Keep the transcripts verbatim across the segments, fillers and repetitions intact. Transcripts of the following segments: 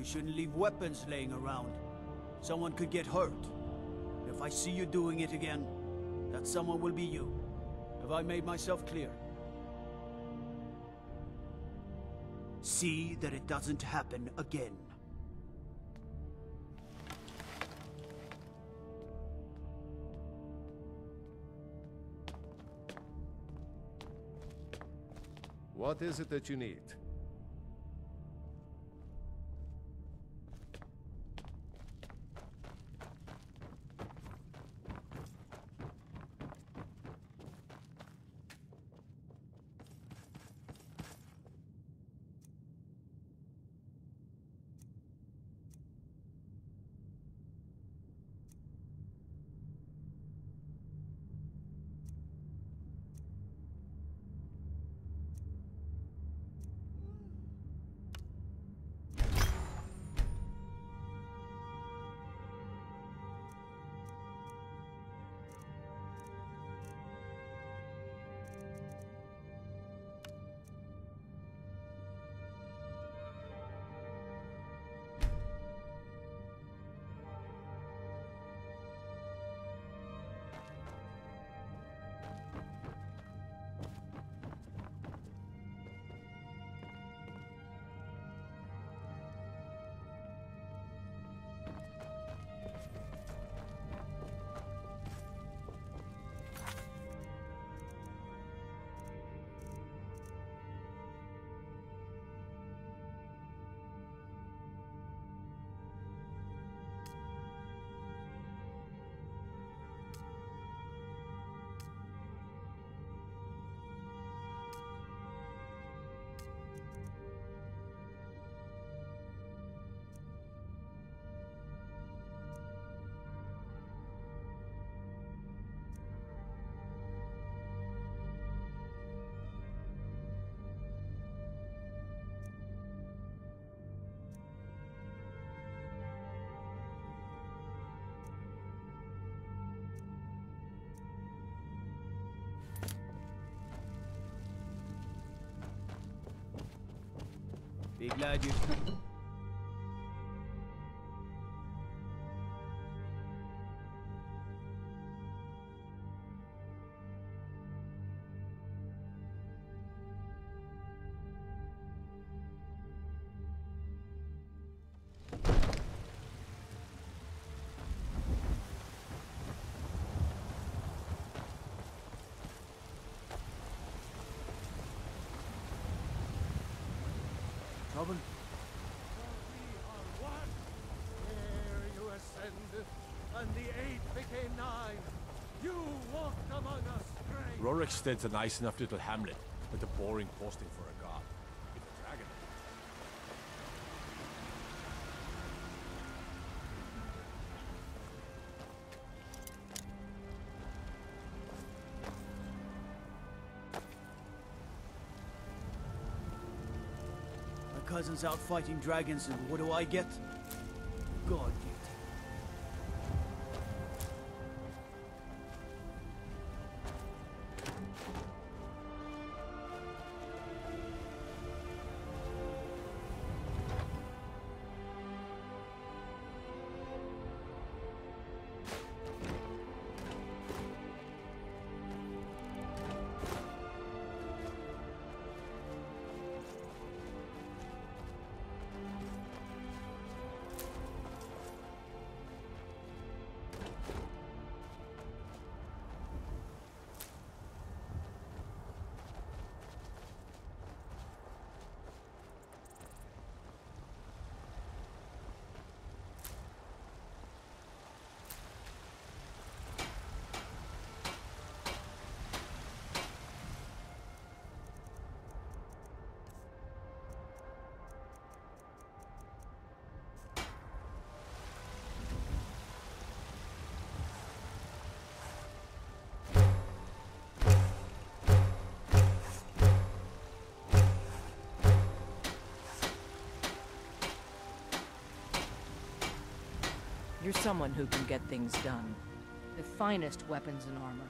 You shouldn't leave weapons laying around. Someone could get hurt. If I see you doing it again, that someone will be you. Have I made myself clear? See that it doesn't happen again. What is it that you need? Be glad you... Trouble? And the eight became nine. You walked among us, strange. Roriksted's a nice enough little hamlet, but a boring posting for a god. With a dragon. My cousin's out fighting dragons, and what do I get? God, you. You're someone who can get things done. The finest weapons and armor.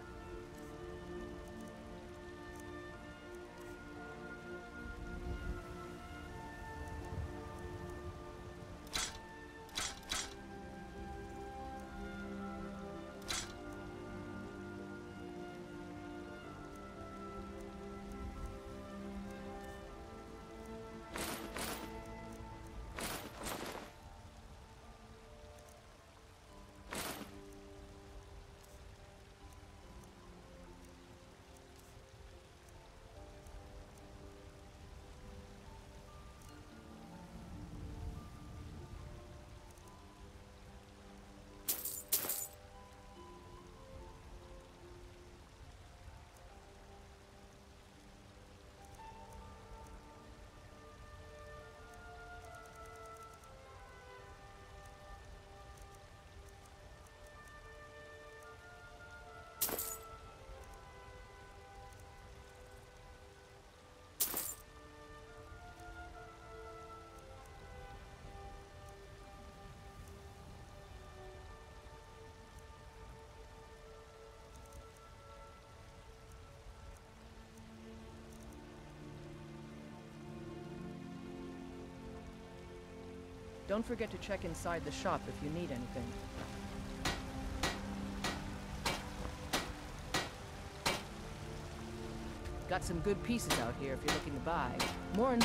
Don't forget to check inside the shop if you need anything. Got some good pieces out here if you're looking to buy. More in...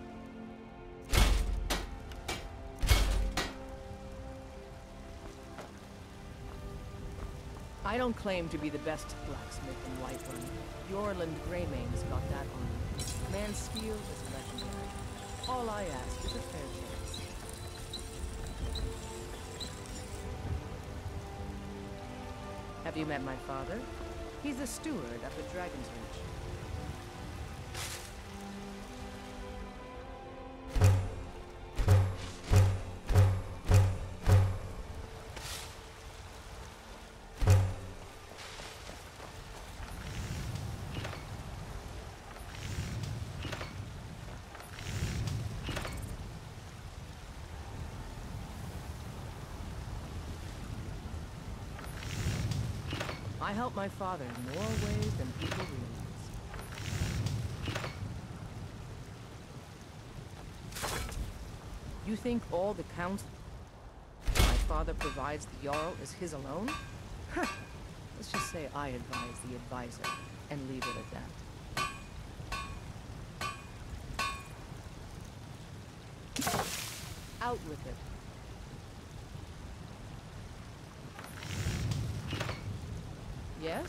I don't claim to be the best blacksmith in Whiterun. Yorland Greymane's got that on me. Man's steel is legendary. All I ask is a fair chance. Have you met my father? He's the steward up at Dragon's Reach. I help my father in more ways than people realize. You think all the counsel my father provides the Jarl is his alone? Huh. Let's just say I advise the advisor, and leave it at that. Out with it. Yes?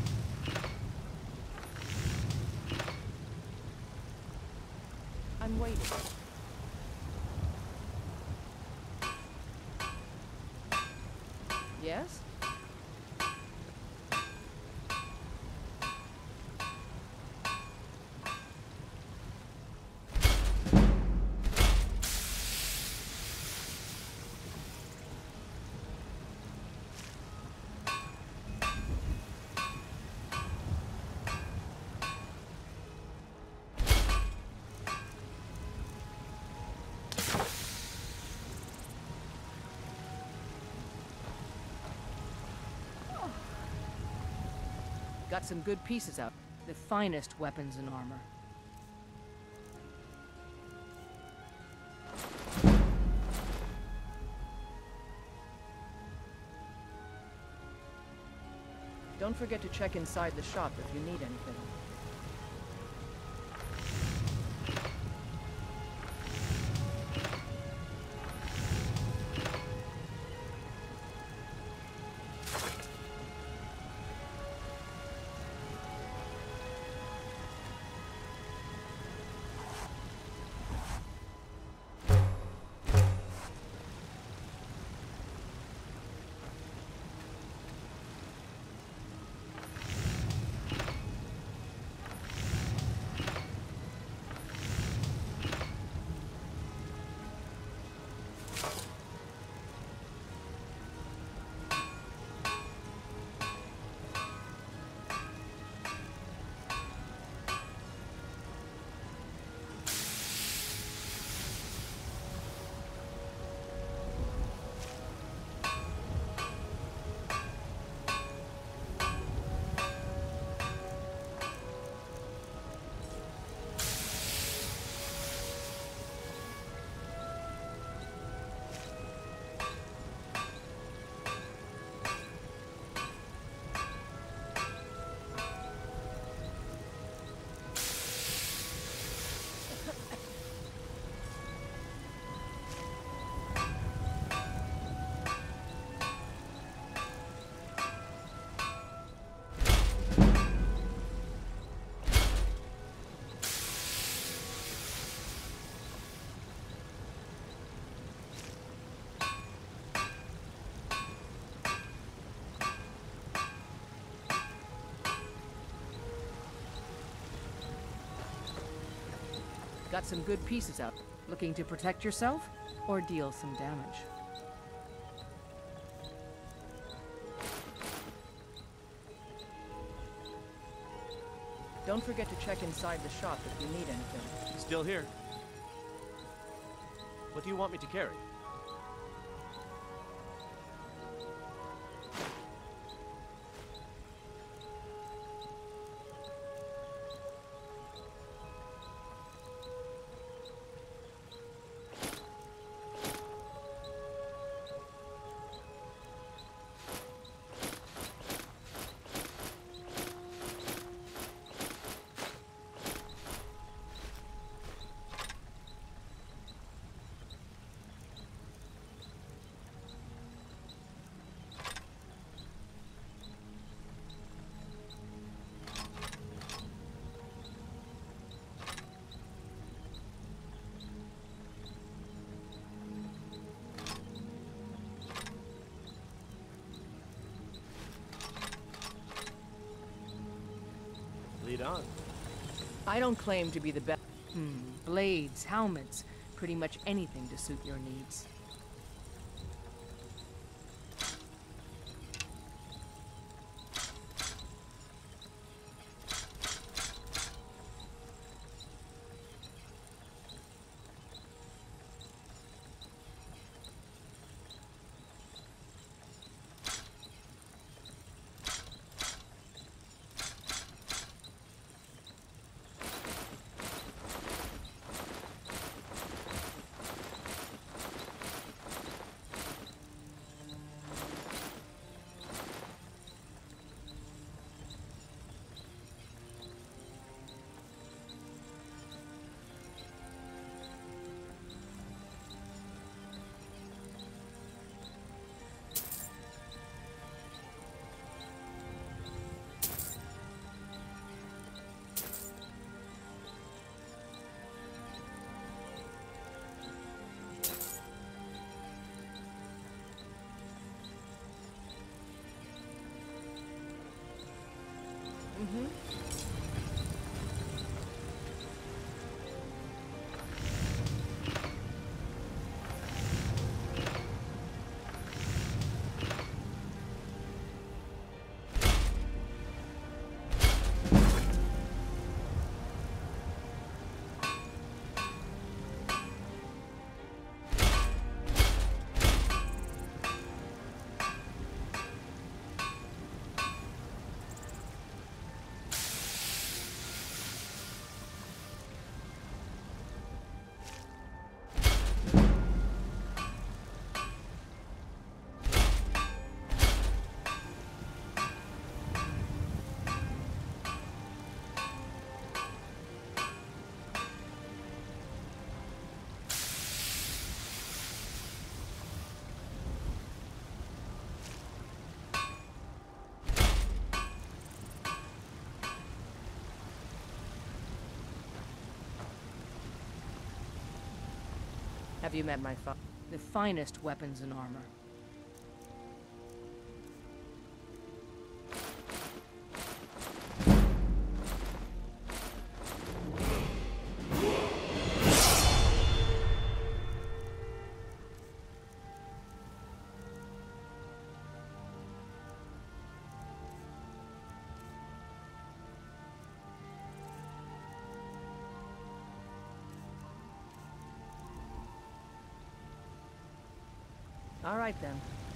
I'm waiting. Yes? Got some good pieces out. The finest weapons and armor. Don't forget to check inside the shop if you need anything. Got some good pieces out. Looking to protect yourself or deal some damage? Don't forget to check inside the shop if you need anything. Still here. What do you want me to carry? on? I don't claim to be the best. Hmm. Blades, helmets, pretty much anything to suit your needs. Mm-hmm. Have you met my fa- the finest weapons and armor? All right, then.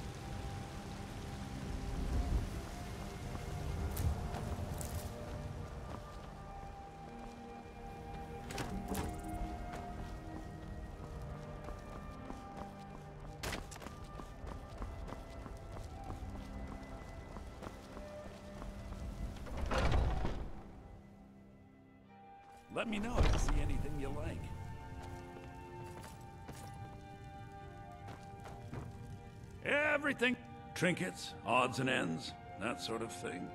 Let me know if you see anything you like. Everything. Trinkets, odds and ends, that sort of thing.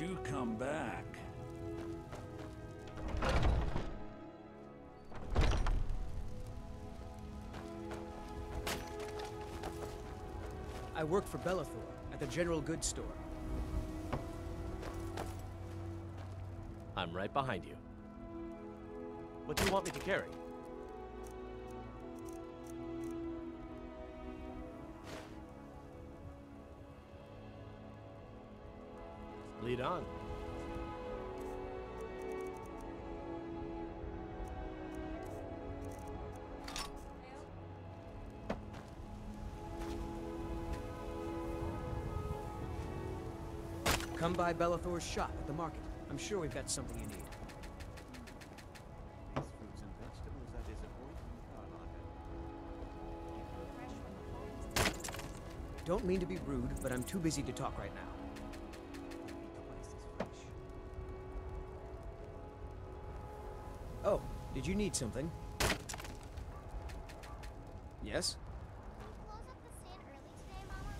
you come back? I work for Belethor at the General Goods Store. I'm right behind you. What do you want me to carry? Lead on. Come by Belethor's shop at the market. I'm sure we've got something you need. Don't mean to be rude, but I'm too busy to talk right now. Oh, did you need something? Yes? Close up the stand early today, Mama?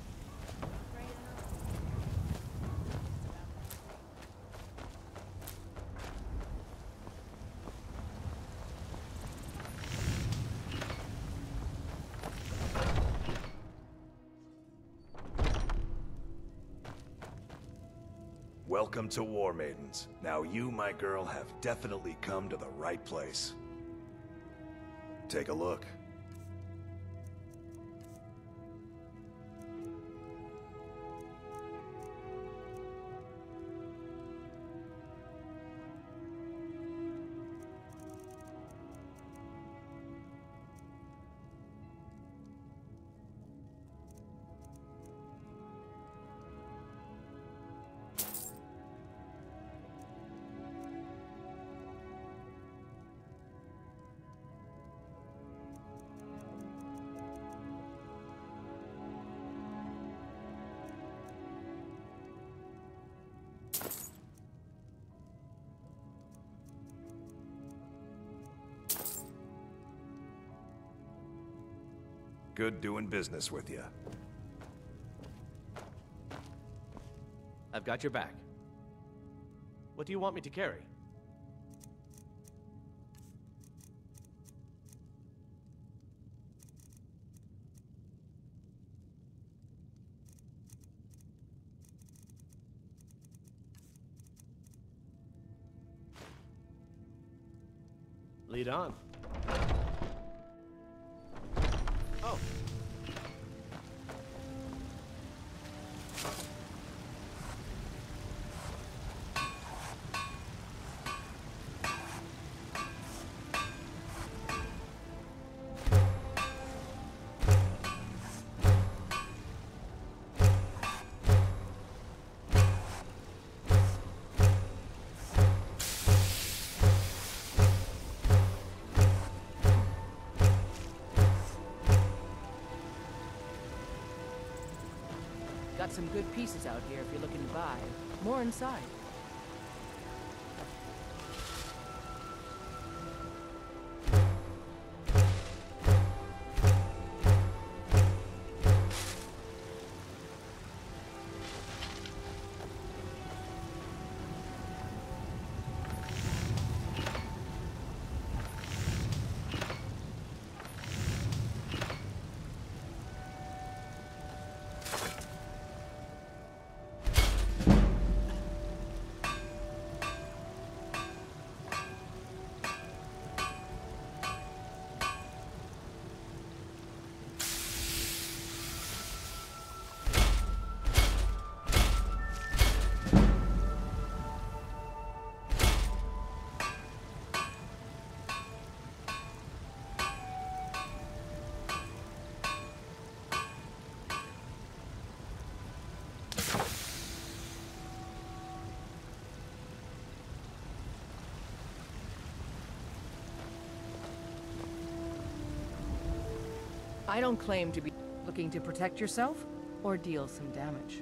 Welcome to War Maidens. Now you, my girl, have definitely come to the right place. Take a look. Good doing business with you. I've got your back. What do you want me to carry? Lead on. Oh. Got some good pieces out here if you're looking to buy. More inside. I don't claim to be looking to protect yourself or deal some damage.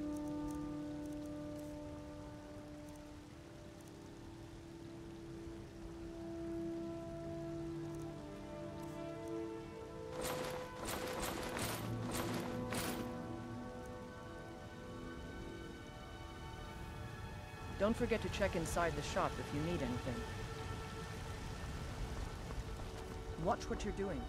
Don't forget to check inside the shop if you need anything. Watch what you're doing.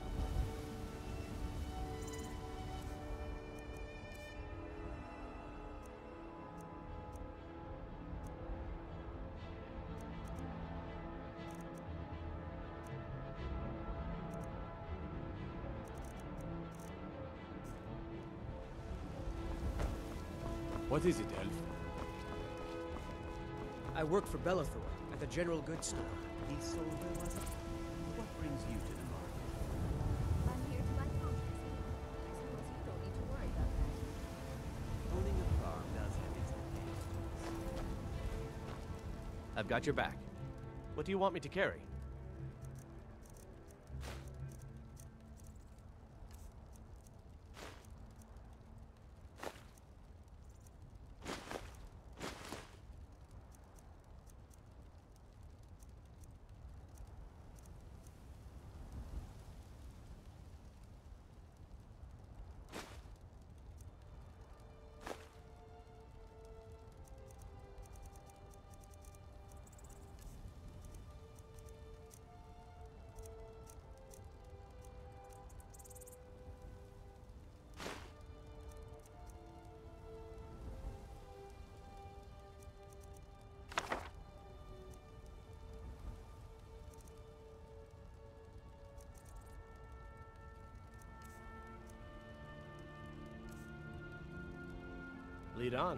What is it, Elf? I work for Bellathor at the general goods store. He sold her, was it? What brings you to the market? I'm here to buy comps. I suppose you don't need to worry about that. Owning a farm does have its advantages. I've got your back. What do you want me to carry? Lead on.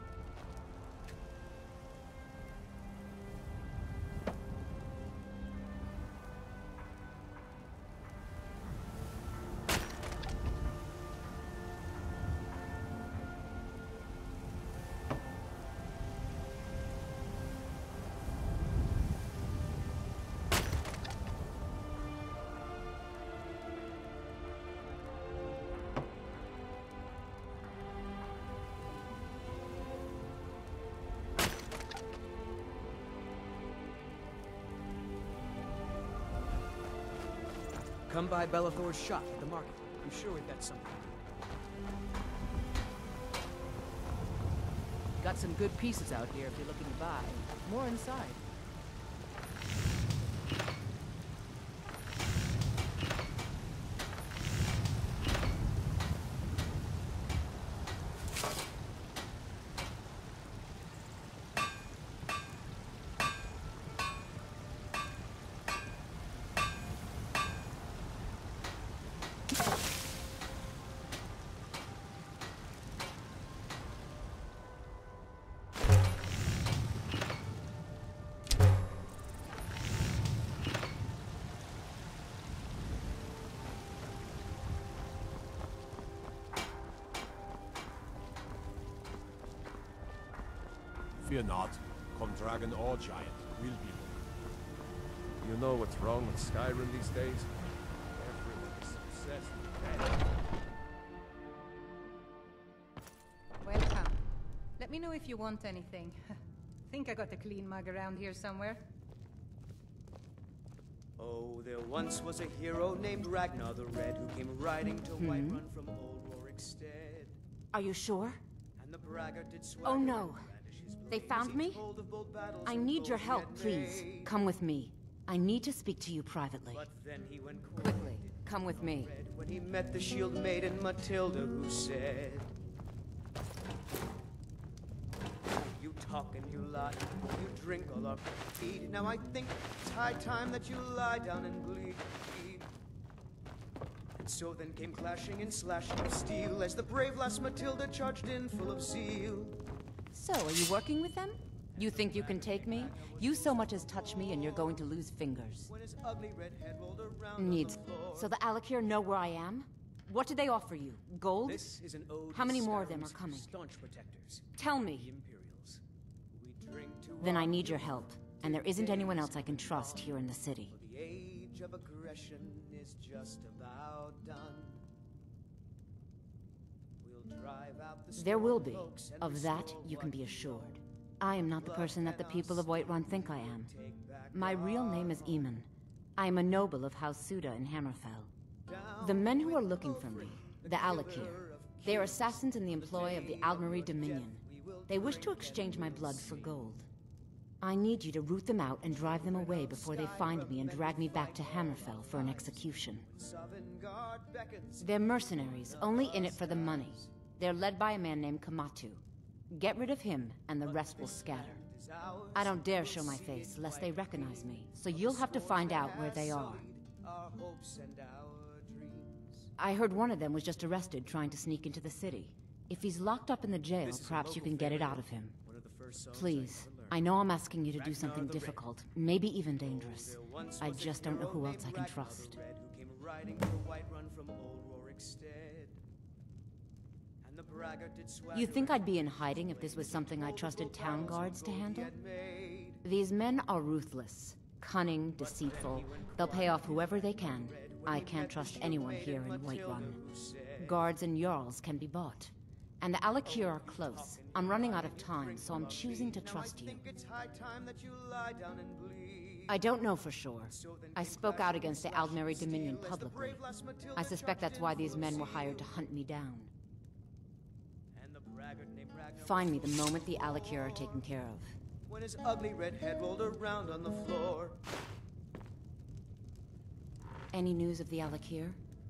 Come by Bellathor's shop at the market. I'm sure we've got something. Got some good pieces out here if you're looking to buy. More inside. Fear not. Come dragon or giant, we'll be one. You know what's wrong with Skyrim these days? Everyone is obsessed with that. Welcome. Let me know if you want anything. Think I got a clean mug around here somewhere. Oh, there once was a hero named Ragnar the Red who came riding to Hmm? Whiterun from old Rorikstead. Are you sure? And the braggart did swagger Oh no. and brandish his They blade found as he me? told of bold battles I and need your gold he help, had please. made. Come with me. I need to speak to you privately. But then he went Quickly, come with me. red when he met the shield maiden Matilda, who said, "You talk and you lie, you drink all our feed. Now I think it's high time that you lie down and bleed." And so then came clashing and slashing of steel as the brave lass Matilda charged in full of zeal. So, are you working with them? You think you can take me? You so much as touch me and you're going to lose fingers. When his ugly red head rolled around on Needs. the floor. So the Alik'r know where I am? What did they offer you? Gold? This is an ode How to many more of them are Skyrim's coming? Staunch protectors. Tell The me. Imperials. We drink to Then I our need your help. And there isn't anyone else I can trust here in the city. The age of aggression is just about done. We'll drive out the There will storm be. folks and Of that, restore you can what be we assured. own. I am not the person that the people of Whiterun think I am. My real name is Eamon. I am a noble of House Saadia in Hammerfell. The men who are looking for me, the Alik'r, they are assassins in the employ of the Almery Dominion. They wish to exchange my blood for gold. I need you to root them out and drive them away before they find me and drag me back to Hammerfell for an execution. They're mercenaries, only in it for the money. They're led by a man named Kamatu. Get rid of him, and the rest will scatter. I don't dare show my face, lest they recognize me, so you'll have to find out where they are. I heard one of them was just arrested trying to sneak into the city. If he's locked up in the jail, perhaps you can get it out of him. Please, I know I'm asking you to do something difficult, maybe even dangerous. I just don't know who else I can trust. You think I'd be in hiding if this was something I trusted town guards to handle? These men are ruthless, cunning, deceitful. They'll pay off whoever they can. I can't trust anyone here in Whiterun. Guards and Jarls can be bought. And the Alik'r are close. I'm running out of time, so I'm choosing to trust you. I don't know for sure. I spoke out against the Aldmeri Dominion publicly. I suspect that's why these men were hired to hunt me down. Find me the moment the Alik'r are taken care of. When his ugly red head rolled around on the floor. Any news of the Alik'r?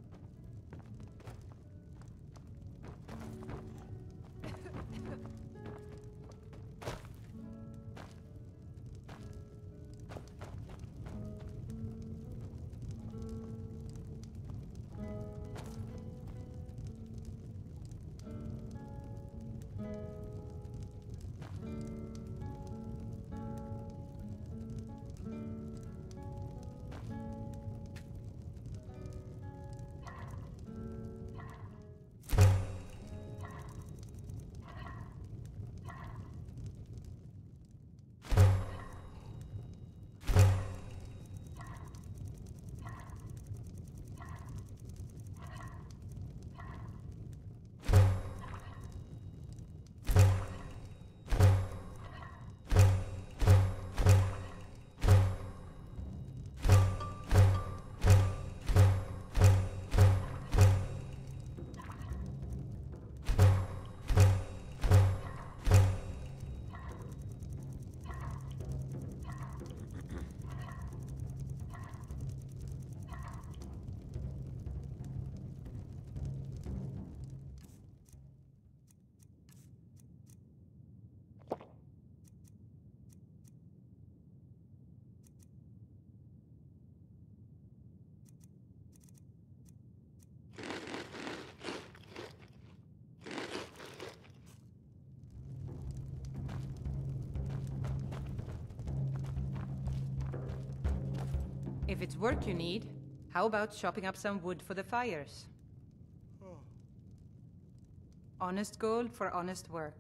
If it's work you need, how about chopping up some wood for the fires? Oh. Honest gold for honest work.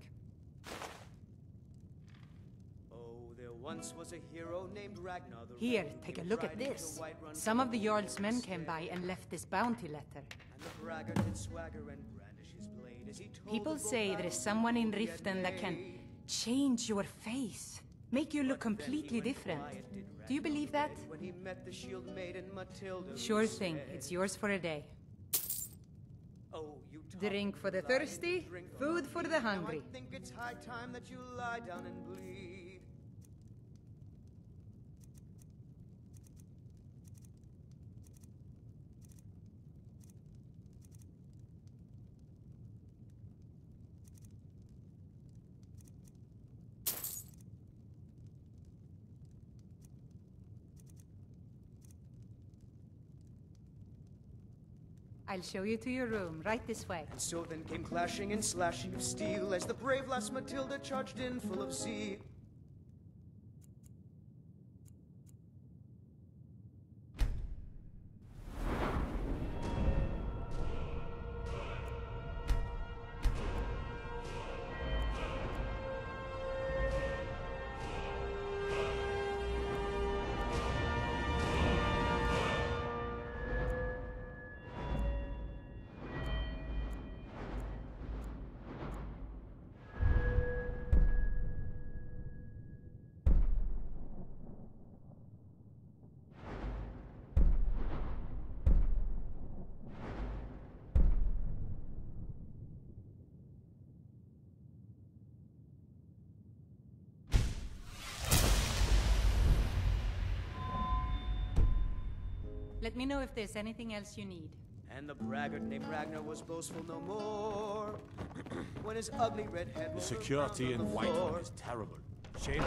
Oh, there once was a hero named Ragnar the Here, Red, take a came look at riding this. through Whiterun Some from of the Old Jarl's men came Stead. by and left this bounty letter. And the braggart did swagger and brandish his blade as he told People of old say there is battles someone in he had Riften that can made. change your face, make you look completely different. Do you believe that? When he met the shield maiden Matilda, Sure thing, it's yours for a day. Oh, you Drink for the thirsty, food for the hungry. I think it's high time that you lie down and bleed. I'll show you to your room, right this way. And so then came clashing and slashing of steel as the brave lass Matilda charged in full of zeal. Let me know if there's anything else you need. And the braggart named Ragnar was boastful no more. When his ugly red head The rolled security in around on the Whiterun floor. is terrible. Shame.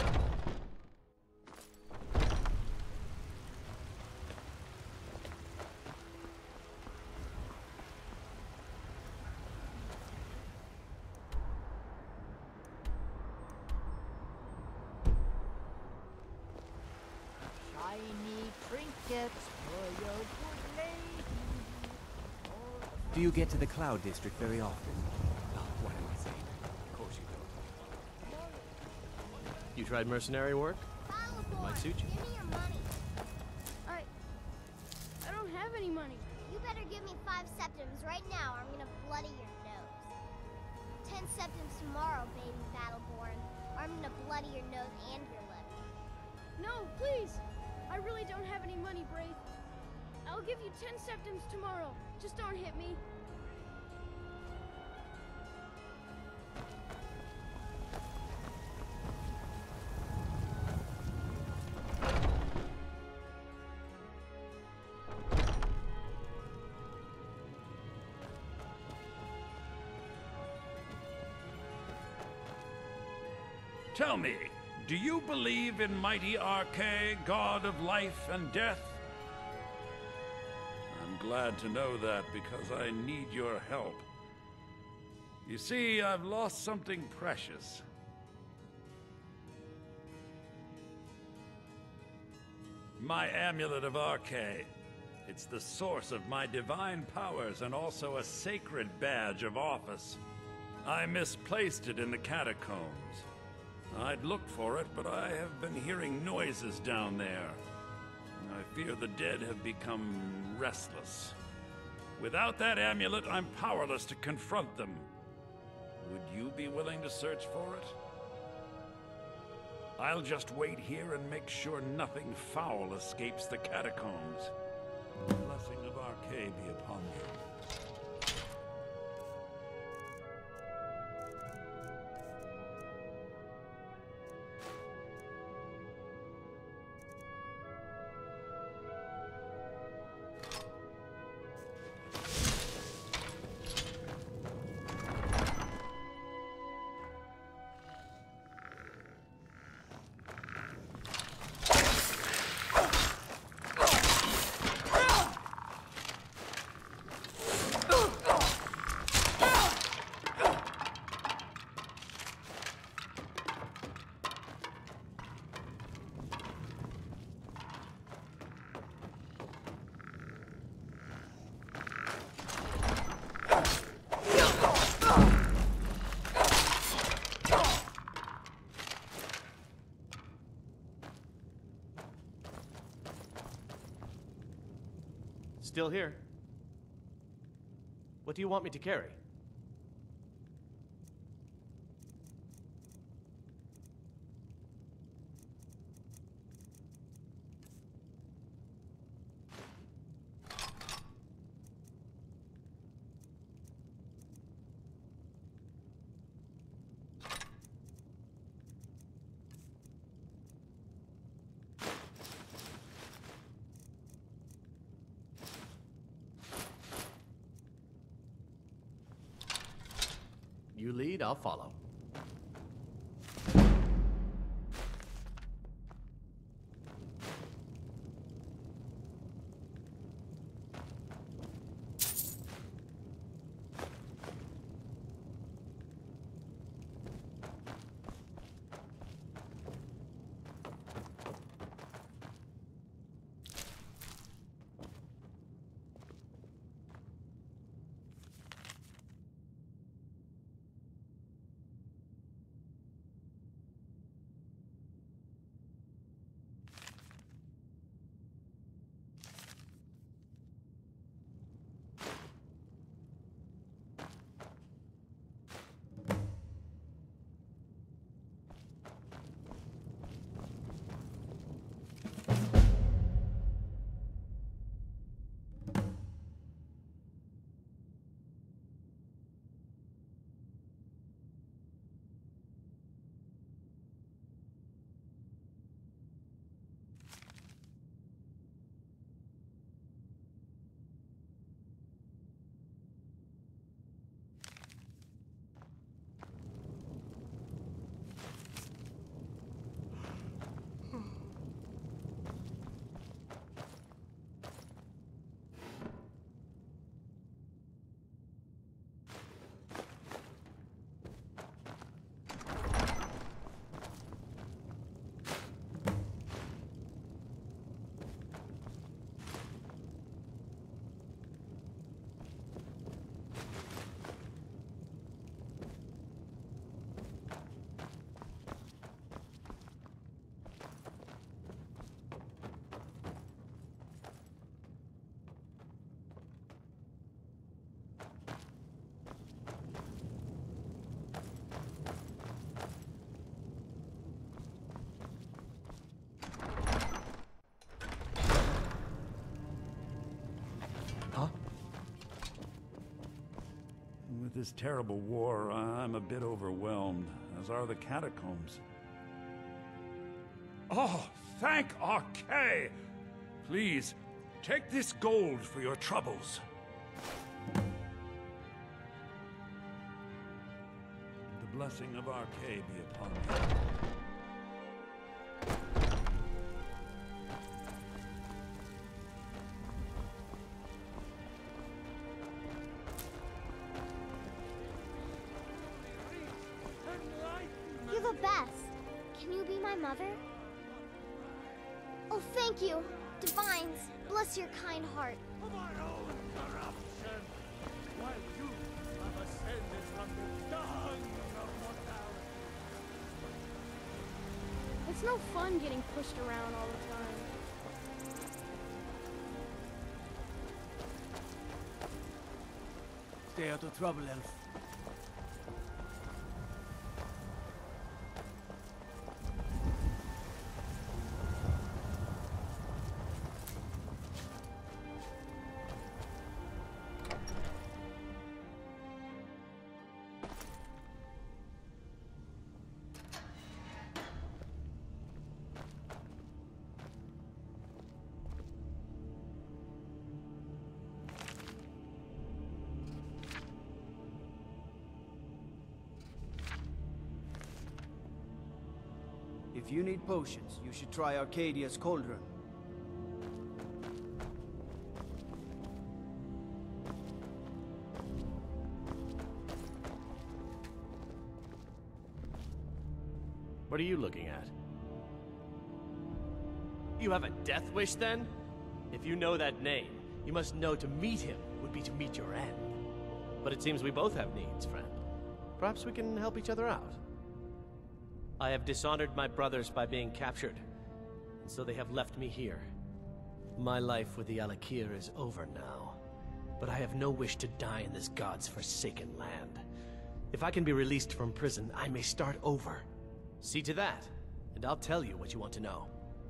Shiny trinkets for your good lady. Do you get to the Cloud District very often? Oh, what am I saying? Of course you don't. You tried mercenary work? Might suit you. Give me your money. I... I don't have any money. You better give me five septims right now or I'm gonna bloody your nose. Ten septims tomorrow, baby Battleborn, or I'm gonna bloody your nose and your lip. No, please! I really don't have any money, Brave. I'll give you ten septims tomorrow. Just don't hit me. Tell me, do you believe in mighty Alik'r, god of life and death? I'm glad to know that because I need your help. You see, I've lost something precious. My amulet of Alik'r. It's the source of my divine powers and also a sacred badge of office. I misplaced it in the Catacombs. I'd looked for it, but I have been hearing noises down there. I fear the dead have become restless. Without that amulet, I'm powerless to confront them. Would you be willing to search for it? I'll just wait here and make sure nothing foul escapes the Catacombs. The blessing of Alik'r be upon you. Still here. What do you want me to carry? You lead, I'll follow. this terrible war, I'm a bit overwhelmed, as are the Catacombs. Oh, thank Alik'r! Please, take this gold for your troubles. The blessing of Alik'r be upon you. You're the best. Can you be my mother? Oh, thank you. Divines, bless your kind heart. Of our own corruption, while you have ascended from the dung of mortality. It's no fun getting pushed around all the time. Stay out of trouble, Elf. If you need potions, you should try Arcadia's cauldron. What are you looking at? You have a death wish, then? If you know that name, you must know to meet him would be to meet your end. But it seems we both have needs, friend. Perhaps we can help each other out. I have dishonored my brothers by being captured, and so they have left me here. My life with the Alik'r is over now, but I have no wish to die in this god's forsaken land. If I can be released from prison, I may start over. See to that, and I'll tell you what you want to know.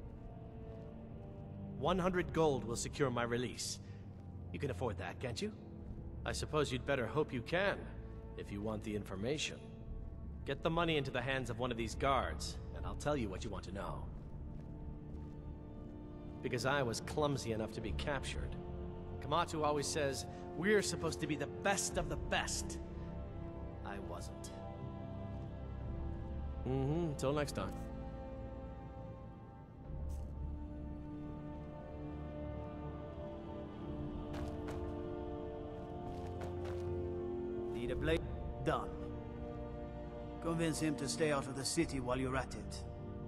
one hundred gold will secure my release. You can afford that, can't you? I suppose you'd better hope you can, if you want the information. Get the money into the hands of one of these guards, and I'll tell you what you want to know. Because I was clumsy enough to be captured. Kamatu always says, we're supposed to be the best of the best. I wasn't. Mm-hmm, until next time. Need a blade? Done. Convince him to stay out of the city while you're at it.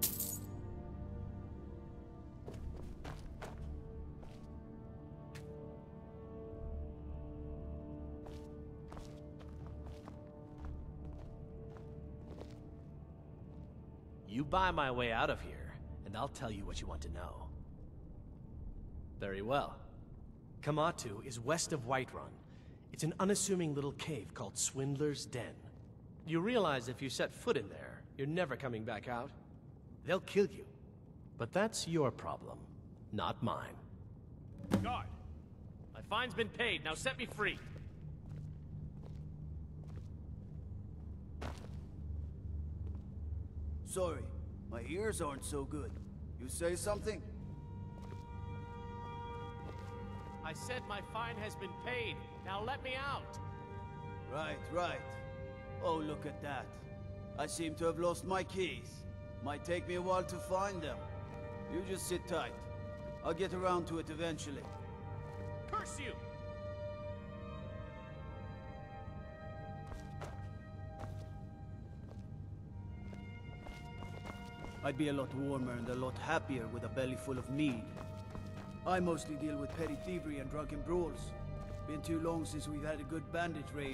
You buy my way out of here, and I'll tell you what you want to know. Very well. Kamatu is west of Whiterun. It's an unassuming little cave called Swindler's Den. You realize if you set foot in there, you're never coming back out? They'll kill you. But that's your problem, not mine. Guard! My fine's been paid, now set me free! Sorry, my ears aren't so good. You say something? I said my fine has been paid, now let me out! Right, right. Oh, look at that. I seem to have lost my keys. Might take me a while to find them. You just sit tight. I'll get around to it eventually. Curse you! I'd be a lot warmer and a lot happier with a belly full of mead. I mostly deal with petty thievery and drunken brawls. Been too long since we've had a good bandit raid.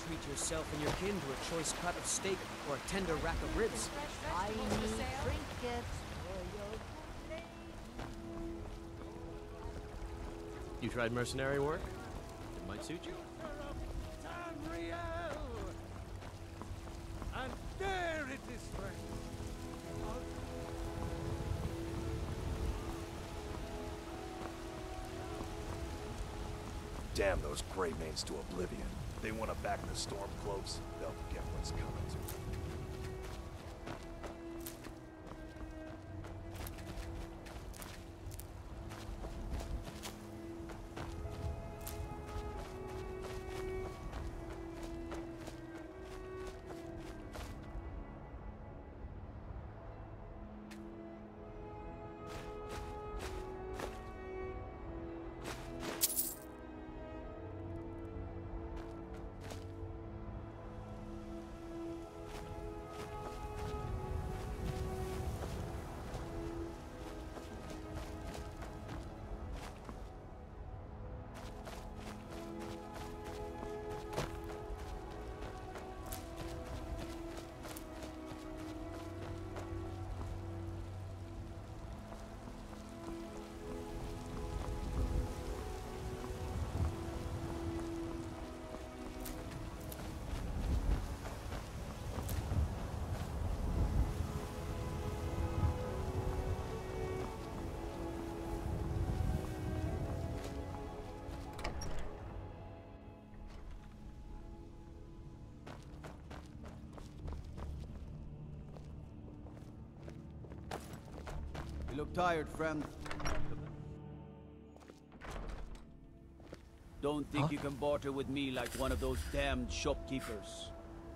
treat yourself and your kin to a choice cut of steak or a tender rack of ribs. I need trinkets for your good lady. You tried mercenary work? It might suit you. Tamriel! And there it is, friend. Damn those Grey Manes to oblivion. They want to back the Stormcloaks, they'll get what's coming to them. You look tired, friend. Don't think Huh? you can barter with me like one of those damned shopkeepers.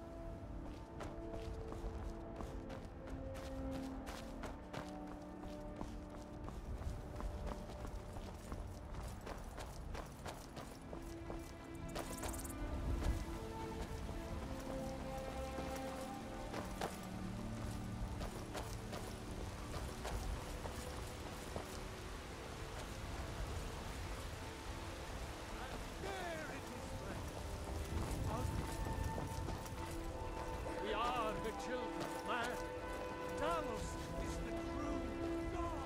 We are the children of man. Talos is the true God.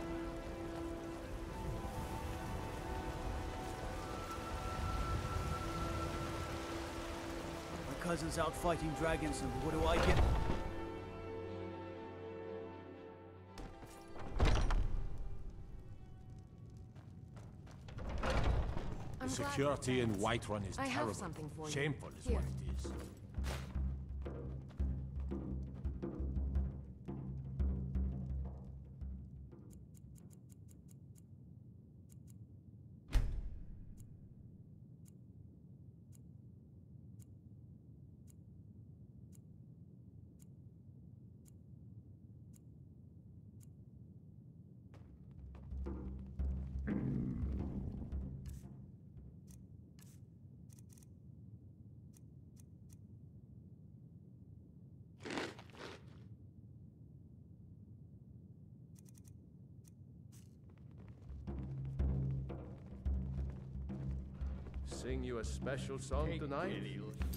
My cousin's out fighting dragons, and what do I get? The security in Whiterun is I have terrible. something for you. Shameful is Here. what it is. Sing you a special song tonight?